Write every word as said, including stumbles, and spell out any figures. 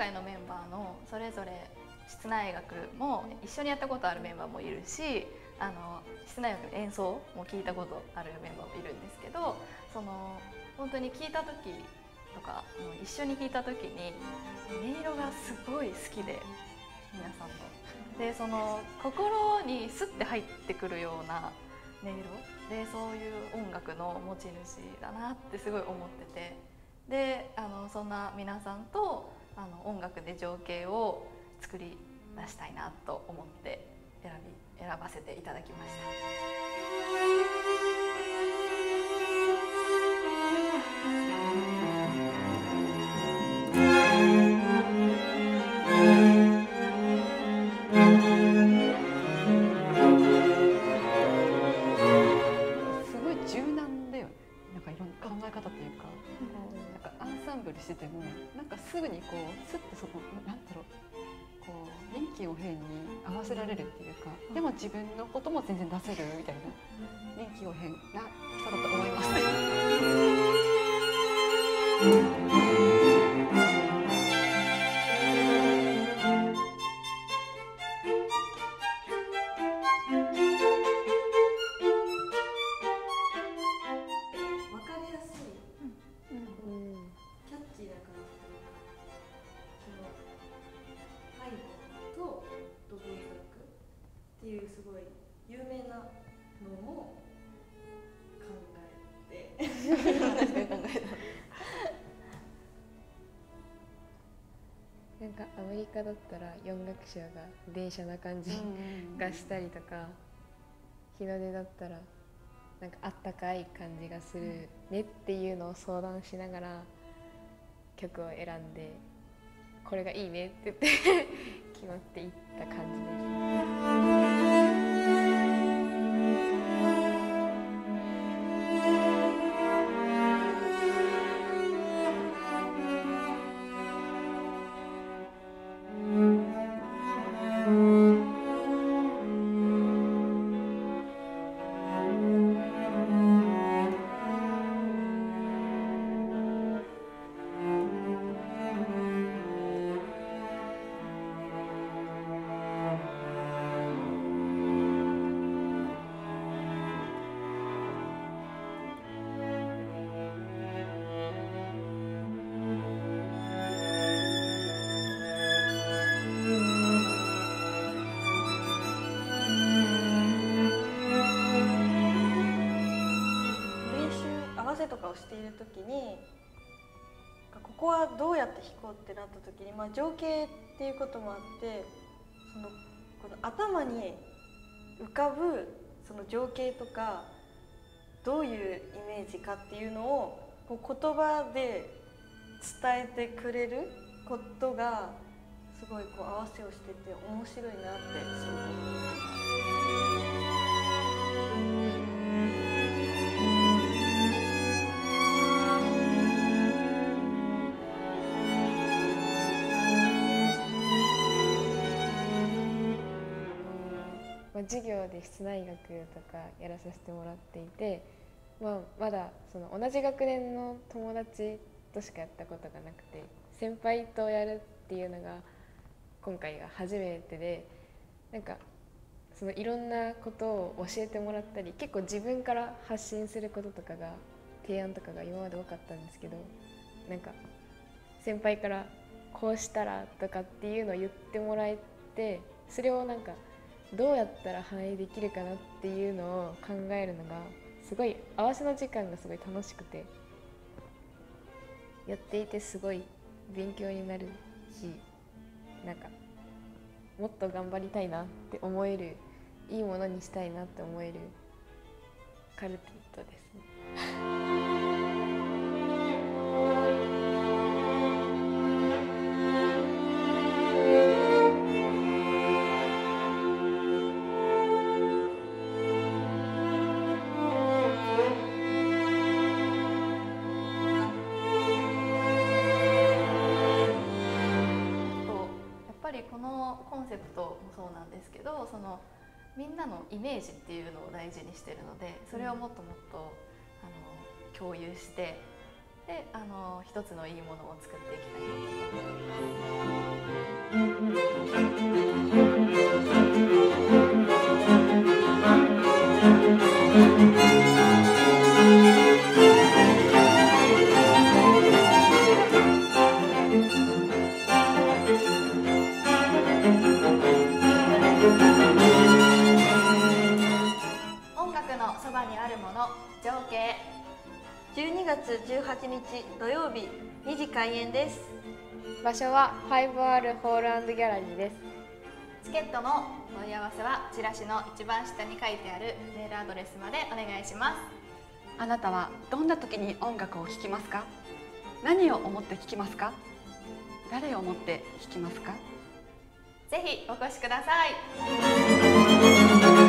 回のメンバーのそれぞれ室内楽も一緒にやったことあるメンバーもいるし、あの室内楽の演奏も聞いたことあるメンバーもいるんですけど、その本当に聞いた時とか一緒に弾いた時に音色がすごい好きで、皆さんのでその心にスッて入ってくるような音色で、そういう音楽の持ち主だなってすごい思ってて、であのそんな皆さんとあの音楽で情景を作り出したいなと思って選び選ばせていただきました。 しててもなんかすぐにこうスッとそこなんだろう、こう臨機応変に合わせられるっていうか、でも自分のことも全然出せるみたいな臨機応変な人だと思います。 っていうすごい有名なのも考えてなんかアメリカだったらよん楽章が電車な感じがしたりとか、日の出だったらなんかあったかい感じがするねっていうのを相談しながら曲を選んで、これがいいねって言って決まっていった感じです。 とかをしている時に、ここはどうやって弾こうってなった時に、まあ、情景っていうこともあって、そのこの頭に浮かぶその情景とかどういうイメージかっていうのをこう言葉で伝えてくれることがすごいこう合わせをしてて面白いなってすごく思います。 授業で室内楽とかやらさせてもらっていて、まあ、まだその同じ学年の友達としかやったことがなくて、先輩とやるっていうのが今回が初めてで、なんかそのいろんなことを教えてもらったり、結構自分から発信することとかが提案とかが今まで多かったんですけど、なんか先輩からこうしたらとかっていうのを言ってもらえて、それをなんかどうやったら反映できるかなっていうのを考えるのがすごい、合わせの時間がすごい楽しくて、やっていてすごい勉強になるし、なんかもっと頑張りたいなって思える、いいものにしたいなって思えるカルテットですね。 このコンセプトもそうなんですけど、そのみんなのイメージっていうのを大事にしてるので、それをもっともっとあの共有して、であの一つのいいものを作っていきたいなと思っています。 音楽のそばにあるもの、情景。 じゅうにがつじゅうはちにち土曜日にじ開演です。 場所は ファイブアール ホール&ギャラリーです。 チケットの問い合わせはチラシの一番下に書いてあるメールアドレスまでお願いします。 あなたはどんな時に音楽を聴きますか？何を思って聴きますか？誰を思って聴きますか？ ぜひお越しください。